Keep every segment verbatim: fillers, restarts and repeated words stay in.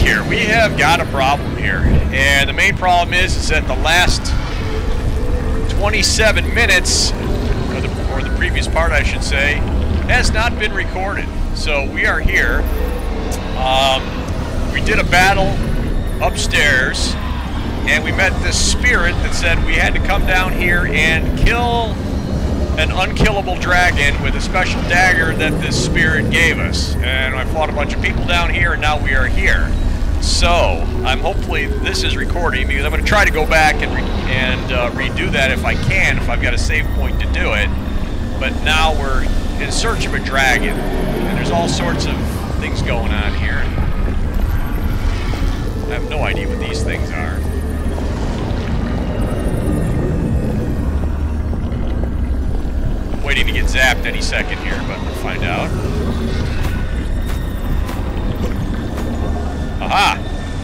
here. We have got a problem here. And the main problem is, is that the last twenty-seven minutes, or the, or the previous part I should say, has not been recorded. So we are here. Um, we did a battle upstairs, and we met this spirit that said we had to come down here and kill an unkillable dragon with a special dagger that this spirit gave us. And I fought a bunch of people down here, and now we are here. So I'm hopefully this is recording, because I'm going to try to go back and re and uh, redo that if I can, if I've got a save point to do it. But now we're in search of a dragon, and there's all sorts of things going on here. I have no idea what these things are. Waiting to get zapped any second here, but we'll find out. Aha!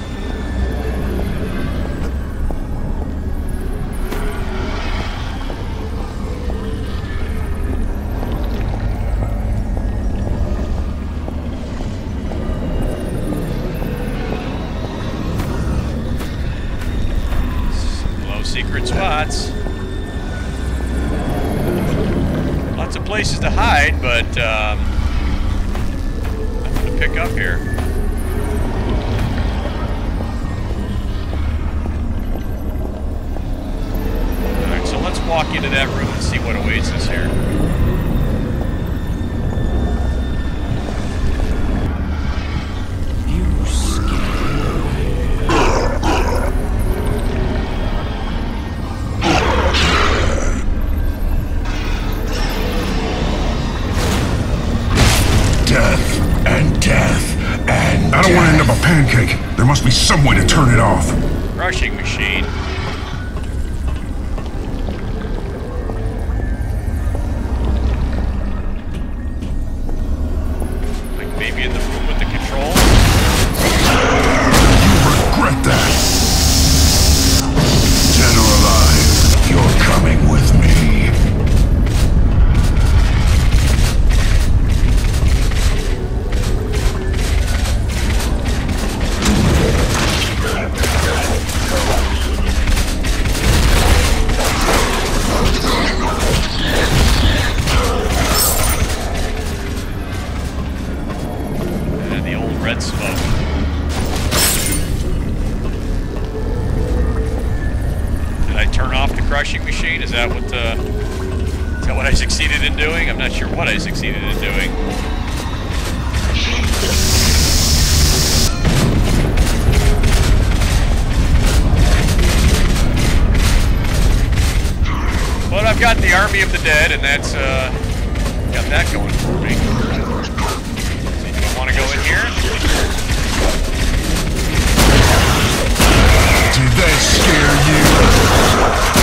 Some low secret spots. Lots of places to hide, but um, nothing to pick up here. Alright, so let's walk into that room and see what awaits us here. Pancake. There must be some way to turn it off. Crushing machine. Like maybe in the room with the controls. You regret that. Dead or alive, you're coming with me. Crushing machine? Is that what uh, is that what I succeeded in doing? I'm not sure what I succeeded in doing. But I've got the army of the dead, and that's uh, got that going for me. So you don't want to go in here? Did that scare you?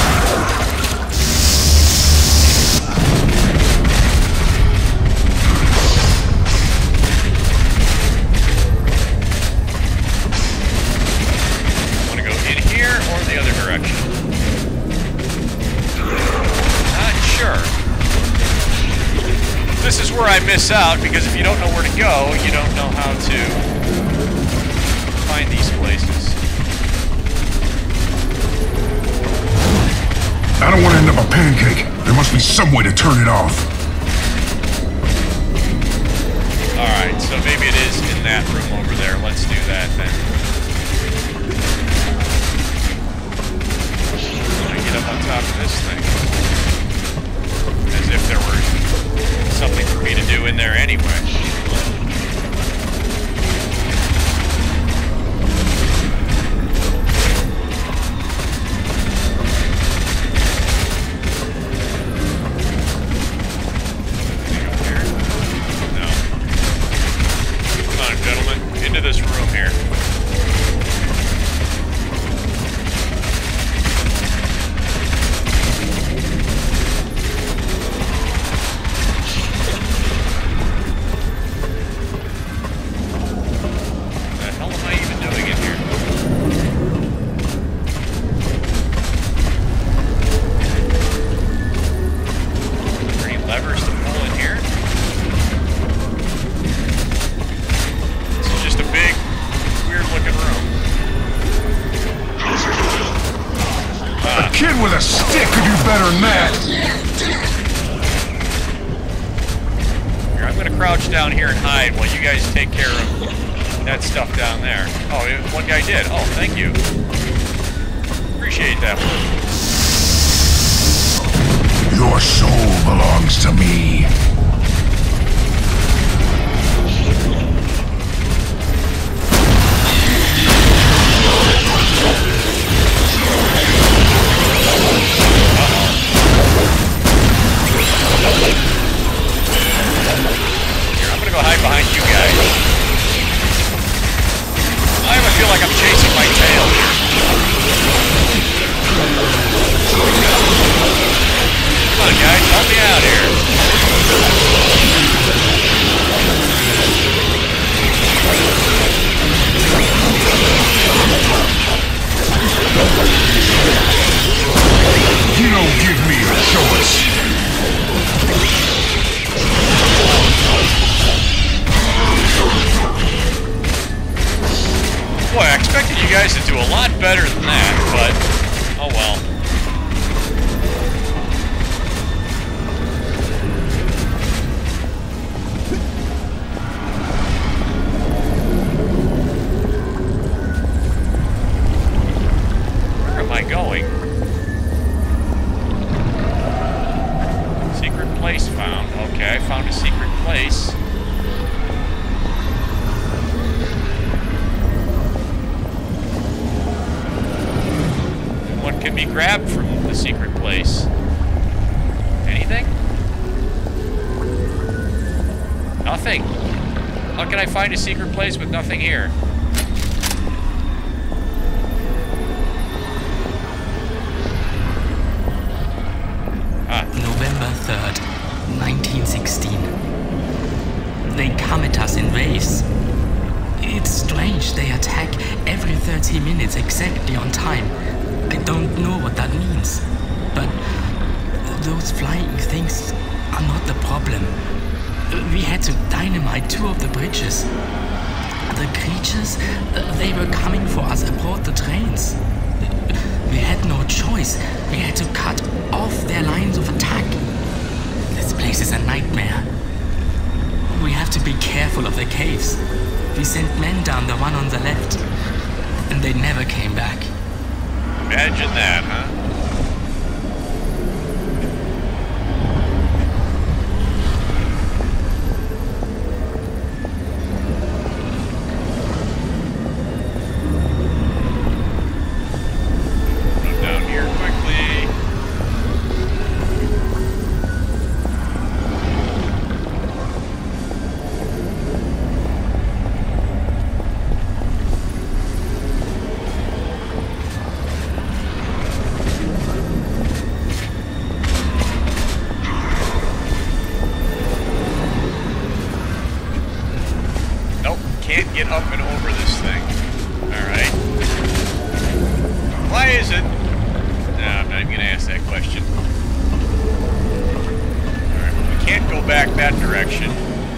This is where I miss out, because if you don't know where to go, you don't know how to find these places. I don't want to end up a pancake. There must be some way to turn it off. Alright, so maybe it is in that room over there. Let's do that then. I get up on top of this thing. As if there were something for me to do in there anyway. Anything up here? No. Come on, gentlemen. Into this room here. Even with a stick could do better than that. Here, I'm gonna crouch down here and hide while you guys take care of that stuff down there. Oh, one guy did. Oh, thank you. Appreciate that one. Your soul belongs to me. Here, I'm gonna go hide behind you guys. I even feel like I'm chasing my tail here. Come on, guys, help me out here. You don't give me a choice. Boy, I expected you guys to do a lot better than that, but oh well. Where am I going? Secret place found. Okay, I found a secret place. What can be grabbed from the secret place? Anything? Nothing. How can I find a secret place with nothing here? Ah. November third, nineteen sixteen. They come at us in waves. It's strange, they attack every thirty minutes exactly on time. I don't know what that means, but those flying things are not the problem. We had to dynamite two of the bridges. The creatures, they were coming for us aboard the trains. We had no choice. We had to cut off their lines of attack. This place is a nightmare. We have to be careful of the caves. We sent men down the one on the left, and they never came back. Imagine that, huh? Run down here quickly. Can't get up and over this thing. Alright. Why is it? No, I'm not even going to ask that question. Alright, well, we can't go back that direction.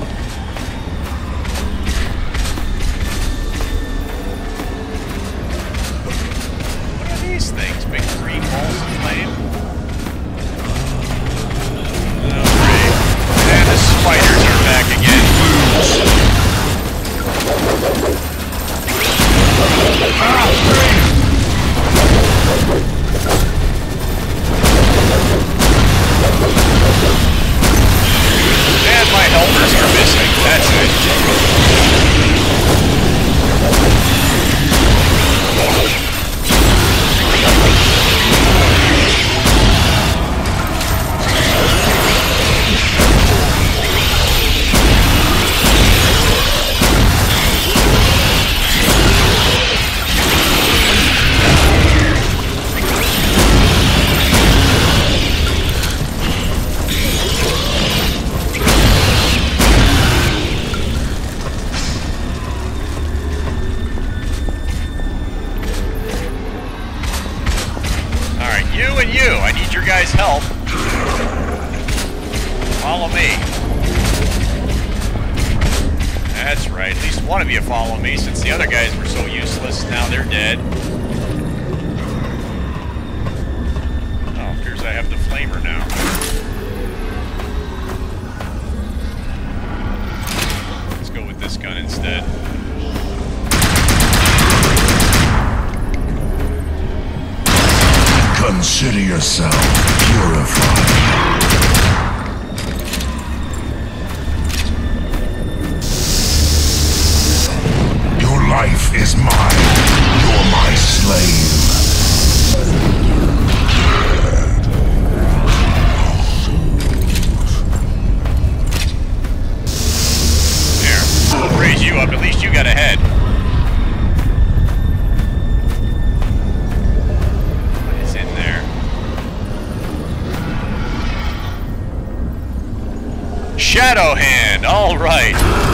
What are these things? Big green balls of flame? Oh, great. And the spiders are back again. And my helpers are missing. That's it. Guys help. Follow me. That's right. At least one of you follow me, since the other guys were so useless. Now they're dead. because I have the flamer now. Let's go with this gun instead. Consider yourself purified. Your life is mine. You're my slave. There. I'll raise you up. At least you got a head. Shadow hand, all right.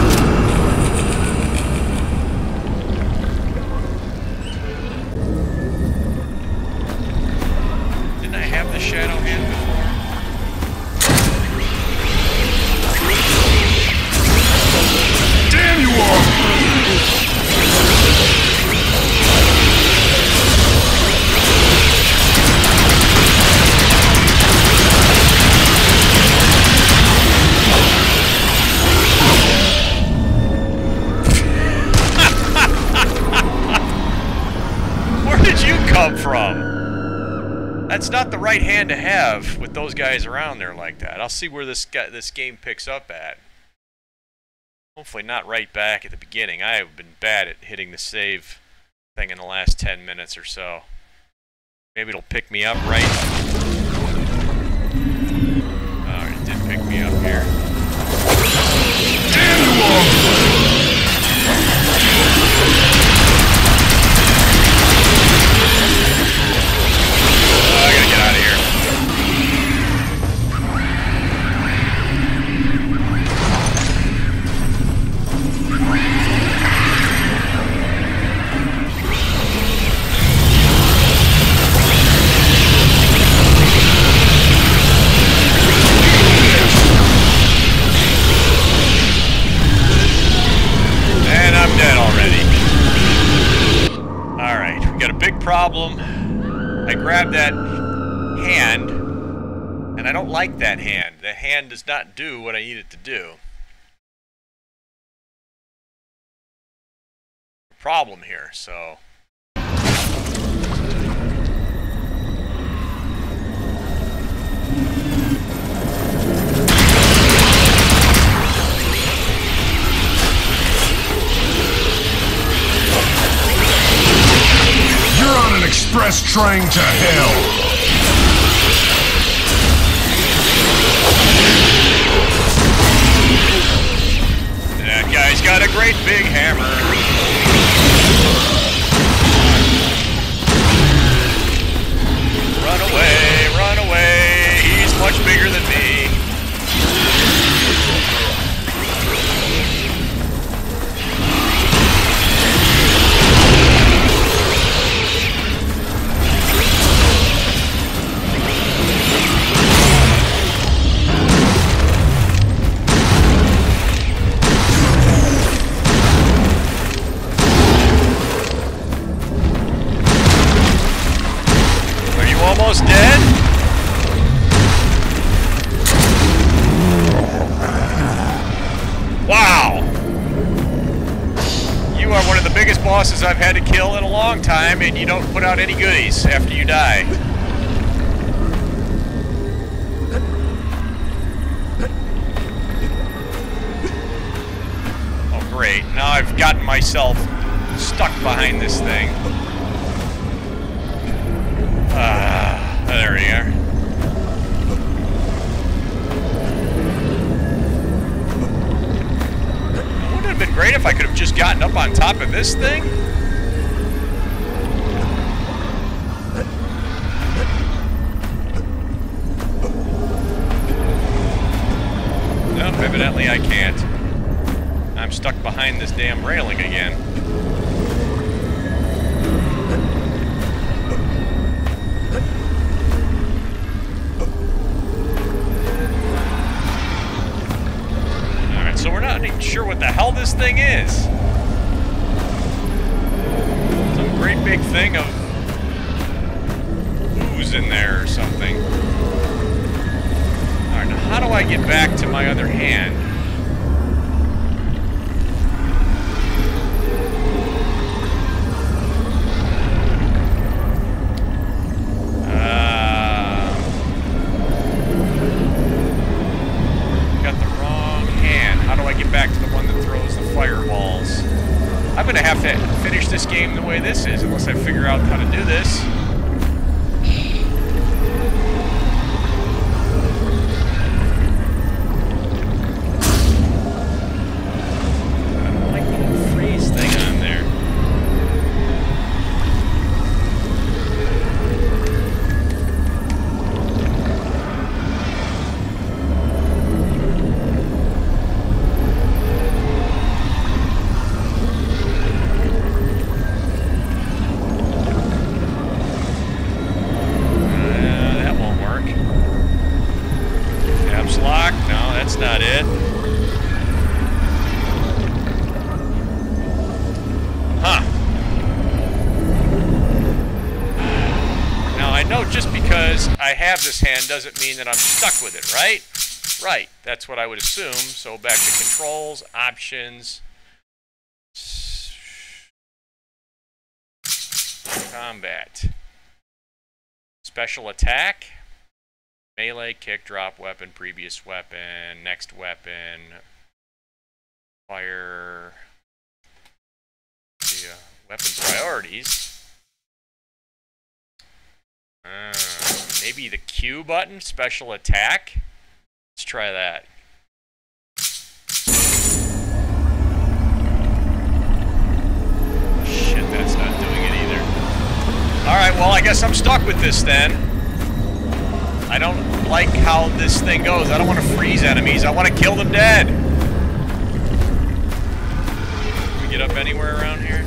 Didn't I have the shadow hand before? Damn you all! Come from? That's not the right hand to have with those guys around there like that. I'll see where this guy, this game picks up at. Hopefully not right back at the beginning. I have been bad at hitting the save thing in the last ten minutes or so. Maybe it'll pick me up right. Oh, it did pick me up here. Damn you all! I gotta get out of here. And I'm dead already. Alright, we got a big problem. I grabbed that hand, and I don't like that hand. The hand does not do what I need it to do. Problem here, so... You're on an express train to hell! That guy's got a great big hammer. Run away, run away. He's much bigger than me. Almost dead? Wow! You are one of the biggest bosses I've had to kill in a long time, and you don't put out any goodies after you die. Oh great, now I've gotten myself stuck behind this thing. Ah, there we are. Wouldn't it have been great if I could have just gotten up on top of this thing? No, evidently I can't. I'm stuck behind this damn railing again. So we're not even sure what the hell this thing is. Some great big thing of ooze in there or something. how do I get back to my other hand? Uh, got the wrong hand. How do I get back to the one that throws the fireballs? I'm going to have to finish this game the way this is, unless I figure out how to do this. I have this hand doesn't mean that I'm stuck with it, right? Right, that's what I would assume. So back to controls, options, combat, special attack, melee, kick, drop weapon, previous weapon, next weapon, fire, the uh, weapon priorities. Uh, maybe the Q button, special attack. Let's try that. Shit, that's not doing it either. Alright, well, I guess I'm stuck with this then. I don't like how this thing goes. I don't want to freeze enemies. I want to kill them dead. Can we get up anywhere around here?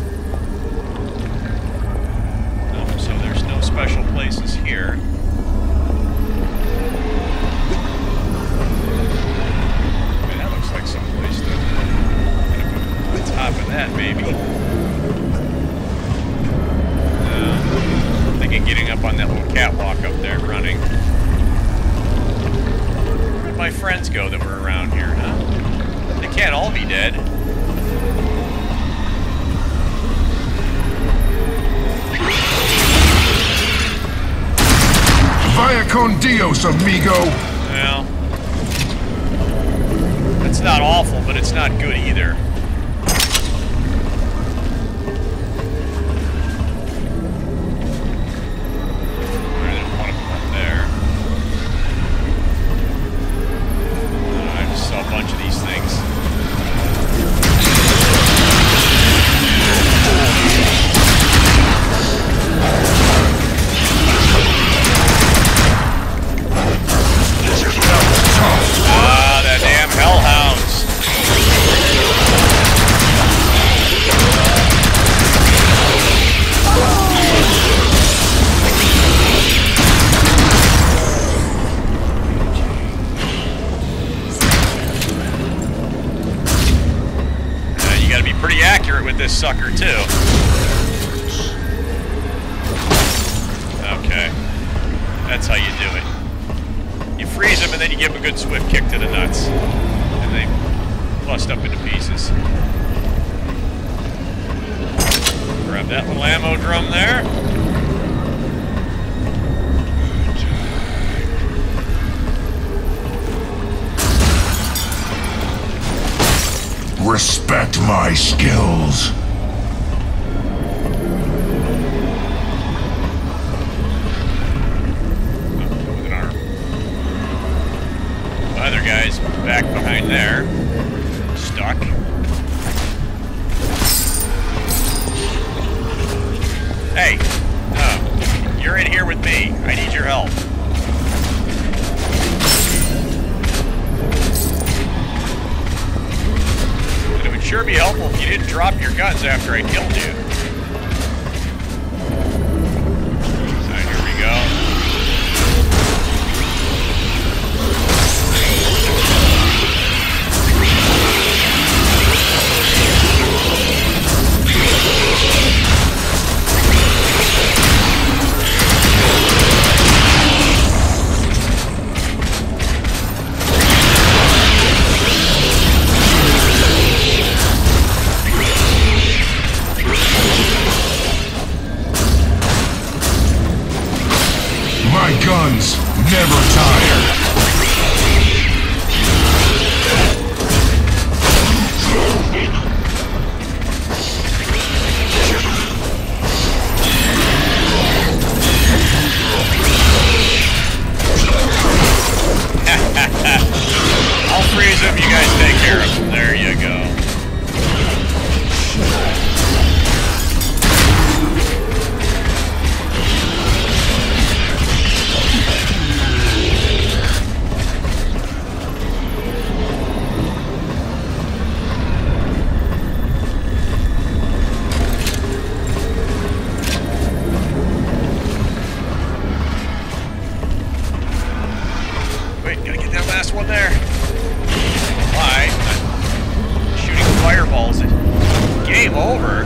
So there's no special places here. I mean, that looks like some place to put on top of that, maybe. Uh, I'm thinking getting up on that little catwalk up there, running. Where did my friends go that were around here, huh? They can't all be dead. Vaya con Dios, amigo! Well, that's not awful, but it's not good either. There's one of them up there. Uh, I just saw a bunch of these things. Ah, that damn hellhounds. Uh, you gotta be pretty accurate with this sucker, too. Okay. That's how you do it. You freeze them and then you give them a good swift kick to the nuts. And they bust up into pieces. Grab that little ammo drum there. Respect my skills. Other guy's back behind there, stuck. Hey, no, you're in here with me. I need your help. And it would sure be helpful if you didn't drop your guns after I killed you. So here we go. ones never tire. I'll freeze him, you guys take care of him. There you go. One there. Why? I'm shooting fireballs. Game over.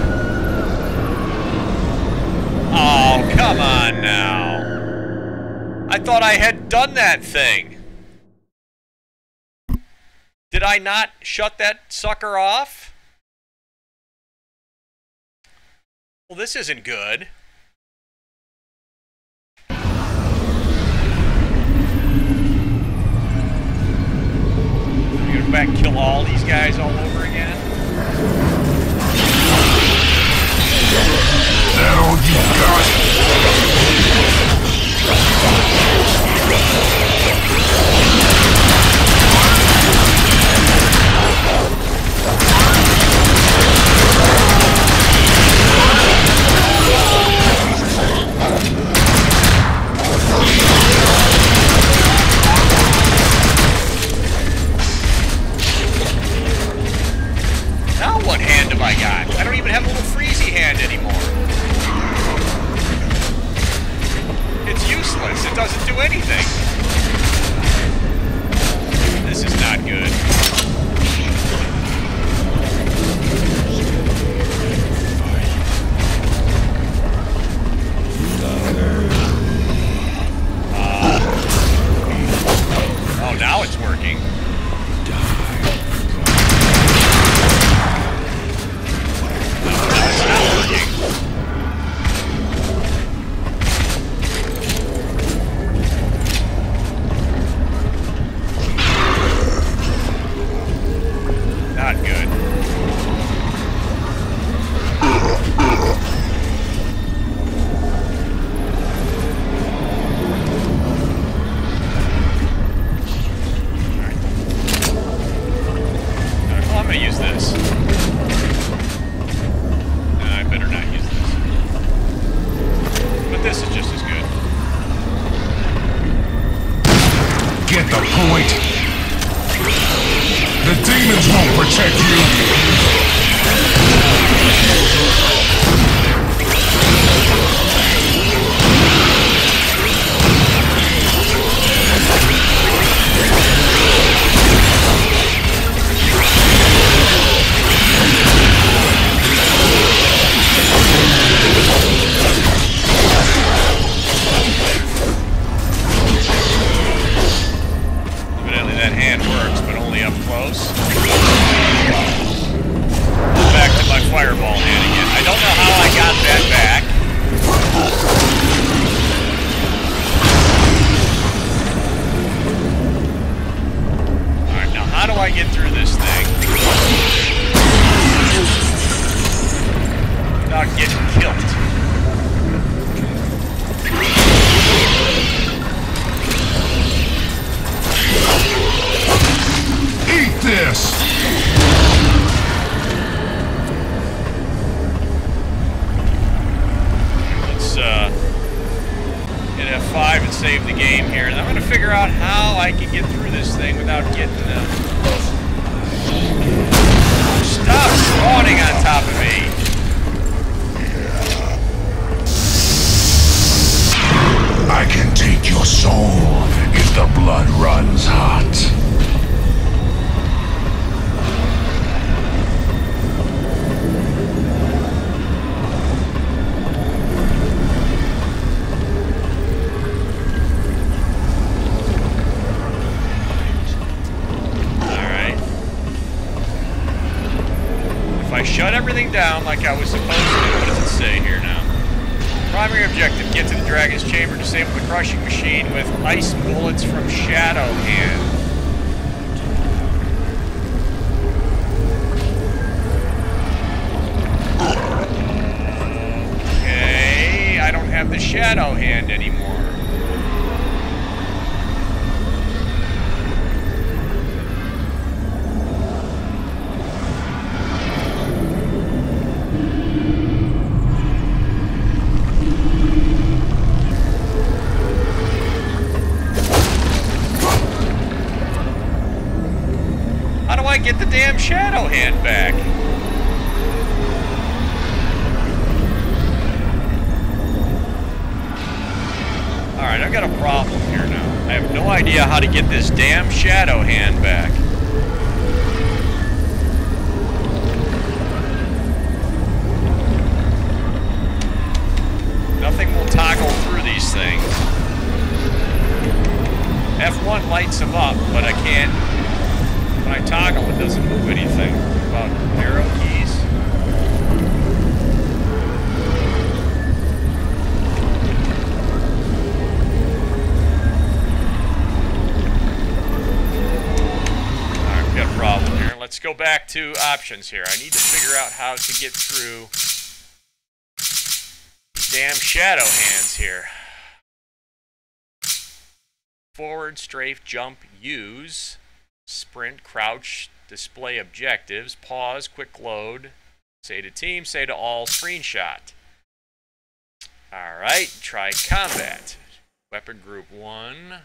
Oh, come on now. I thought I had done that thing. Did I not shut that sucker off? Well, this isn't good. Back and kill all these guys all over again. That all you Now what hand have I got? I don't even have a little freezy hand anymore. It's useless. It doesn't do anything. This is not good. Uh, oh, now it's working. Not good. Alright. Well, I'm gonna use this. No, I better not use this. But this is just as good. get the point. The demons won't protect you. Evidently that hand works, but only up close. Back to my fireball hand again. I don't know how I got that back. Alright, now how do I get through this thing without getting killed? Eat this! Let's uh, hit F five and save the game here. And I'm going to figure out how I can get through this thing without getting... Uh... Stop spawning on top of me! I can take your soul if the blood runs hot. If I shut everything down like I was supposed to, what does it say here now? Primary objective, get to the Dragon's Chamber, disable the crushing machine with ice bullets from Shadow Hand. Okay, I don't have the Shadow Hand anymore. Get the damn Shadow Hand back. Alright, I've got a problem here now. I have no idea how to get this damn Shadow Hand back. Nothing will toggle through these things. F one lights them up, but I can't. When I toggle, it doesn't move anything. About arrow keys. Alright, we got a problem here. Let's go back to options here. I need to figure out how to get through these damn Shadow Hands here. Forward, strafe, jump, use. Sprint, crouch, display objectives, pause, quick load, say to team, say to all, screenshot. Alright, try combat. Weapon group one.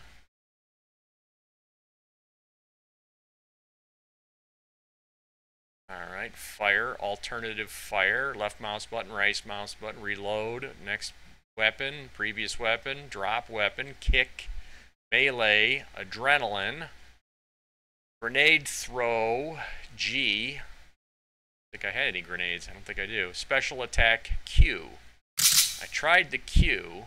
Alright, fire, alternative fire, left mouse button, right mouse button, reload, next weapon, previous weapon, drop weapon, kick, melee, adrenaline. Grenade throw, G. I don't think I had any grenades. I don't think I do. Special attack, Q. I tried the Q.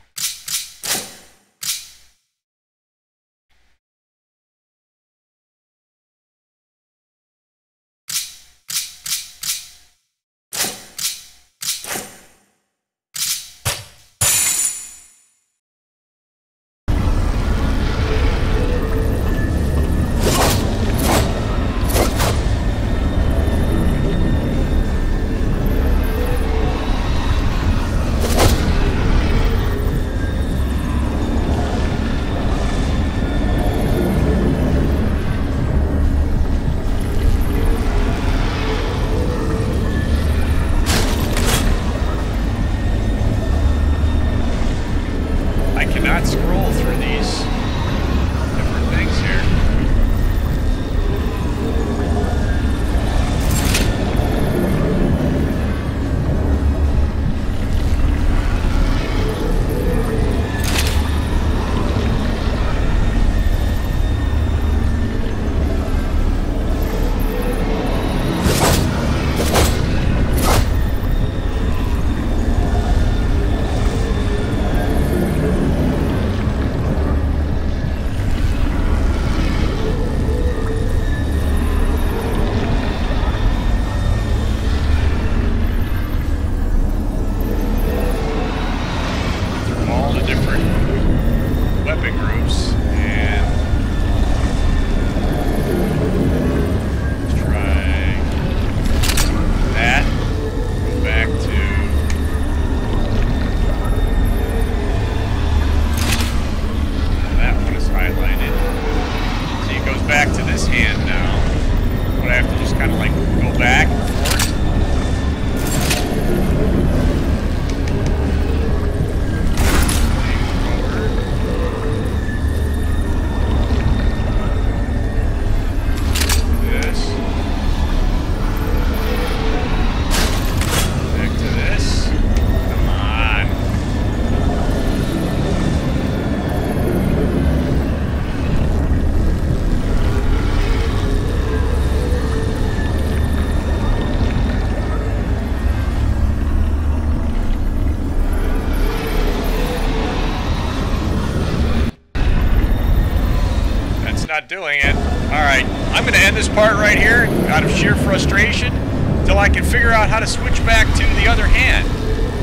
Not doing it. Alright, I'm going to end this part right here out of sheer frustration until I can figure out how to switch back to the other hand.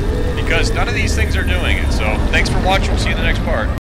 because none of these things are doing it. So thanks for watching. We'll see you in the next part.